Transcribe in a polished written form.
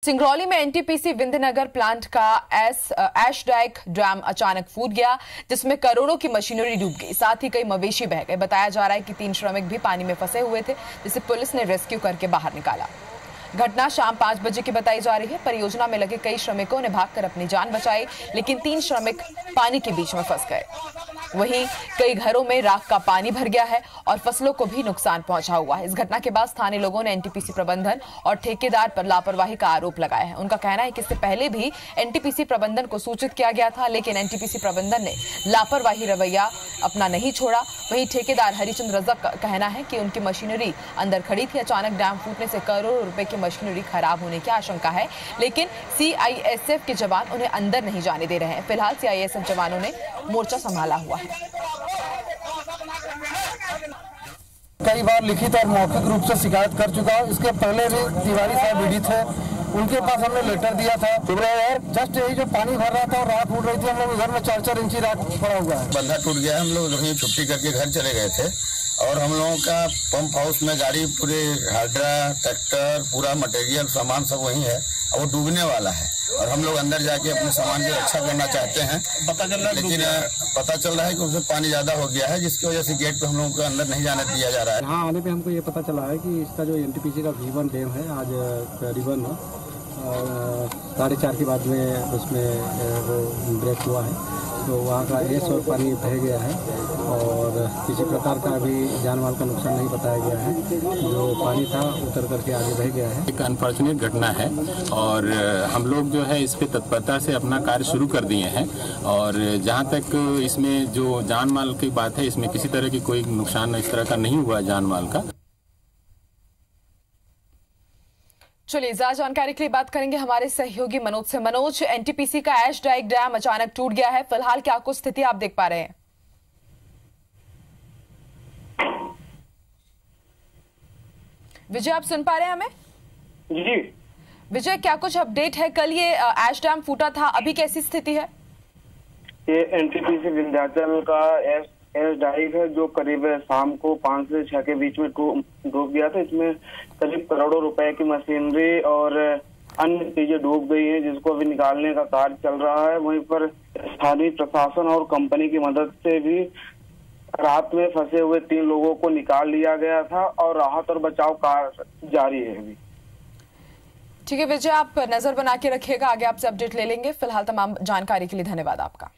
सिंगरौली में NTPC Vindhyanagar plant का एश Dyke dam अचानक फूट गया, जिसमें करोड़ों की मशीनरी डूब गई। साथ ही कई मवेशी बह गए। बताया जा रहा है कि 3 श्रमिक भी पानी में फंसे हुए थे, जिसे पुलिस ने रेस्क्यू करके बाहर निकाला। घटना शाम 5 बजे की बताई जा रही है। परियोजना में लगे कई श्रमिकों ने भागकर अपनी जान बचाई, लेकिन 3 श्रमिक पानी के बीच में फंस गए। वहीं कई घरों में राख का पानी भर गया है और फसलों को भी नुकसान पहुंचा हुआ है। इस घटना के बाद स्थानीय लोगों ने एनटीपीसी प्रबंधन और ठेकेदार पर लापरवाही का आरोप लगाया है। उनका कहना है कि इससे पहले भी एनटीपीसी प्रबंधन को सूचित किया गया था, लेकिन एनटीपीसी प्रबंधन ने लापरवाही रवैया अपना नहीं छोड़ा। वहीं ठेकेदार हरिचंद रजक का कहना है कि उनकी मशीनरी अंदर खड़ी थी। अचानक डैम फूटने से करोड़ों रुपए की मशीनरी खराब होने की आशंका है, लेकिन सीआईएसएफ के जवान उन्हें अंदर नहीं जाने दे रहे हैं। फिलहाल सीआईएसएफ जवानों ने मोर्चा संभाला हुआ है। कई बार लिखित और मौखिक रूप से शिकायत कर चुका हूँ। इसके पहले भी तिवारी साहब ईडी थे, उनके पास हमने लेटर दिया था। यार जस्ट यही जो पानी भर रहा था और राख उड़ रही थी, हम लोग घर में 4-4 इंची राख पड़ा हुआ है। बंधा टूट गया। हम लोग छुट्टी करके घर चले गए थे और हम लोगों का पंप हाउस में गाड़ी पूरे हाड्रा ट्रैक्टर पूरा मटेरियल सामान सब वही है और वो डूबने वाला है और हम लोग अंदर जाके अपने सामान की रक्षा करना चाहते हैं। पता चल रहा है, लेकिन पता चल रहा है कि उसमें पानी ज्यादा हो गया है, जिसकी वजह से गेट पे हम लोगों को अंदर नहीं जाने दिया जा रहा है। यहाँ आने पे हमको ये पता चला है कि इसका जो एनटीपीसी का V1 डैम है, आज करीबन 4:30 के बाद में उसमें वो ब्रेक हुआ है, तो वहाँ का एस और पानी बह गया है और किसी प्रकार का भी जान माल का नुकसान नहीं बताया गया है। जो पानी था उतर करके आगे बह गया है। एक अनफॉर्चुनेट घटना है और हम लोग जो है इस पे तत्परता से अपना कार्य शुरू कर दिए हैं और जहाँ तक इसमें जो जान माल की बात है, इसमें किसी तरह की कोई नुकसान इस तरह का नहीं हुआ जान माल का। चलिए ज्यादा जानकारी के लिए बात करेंगे हमारे सहयोगी मनोज से। मनोज, एनटीपीसी का एश डाइक डैम अचानक टूट गया है, फिलहाल क्या कुछ स्थिति आप देख पा रहे हैं? विजय, आप सुन पा रहे हैं हमें? जी विजय, क्या कुछ अपडेट है? कल ये एश डैम फूटा था, अभी कैसी स्थिति है? ये एनटीपीसी विंध्याचल का एश डाइक है, जो करीब शाम को 5 से 6 के बीच में डूब गया था। इसमें करीब करोड़ों रुपए की मशीनरी और अन्य चीजें डूब गई हैं, जिसको अभी निकालने का कार्य चल रहा है। वहीं पर स्थानीय प्रशासन और कंपनी की मदद से भी रात में फंसे हुए 3 लोगों को निकाल लिया गया था और राहत और बचाव कार्य जारी है अभी। ठीक है विजय, आप नजर बना के रखिएगा, आगे आपसे अपडेट ले लेंगे। फिलहाल तमाम जानकारी के लिए धन्यवाद आपका।